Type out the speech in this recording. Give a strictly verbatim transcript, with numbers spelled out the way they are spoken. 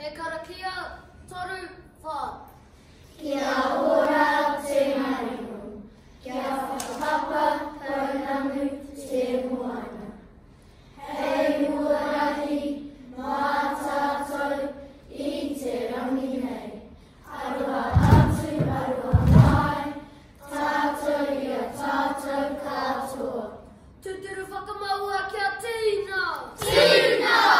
e kara kia toru wha. Kia ora te mariho, kia whakapapa kaunangu te moana. Hei huarahi mā tātou i te rangi nei. Aroha atu, aroha mai, tātou ia tātou katoa. Tūturu whakamaua kia tīna. Tīna!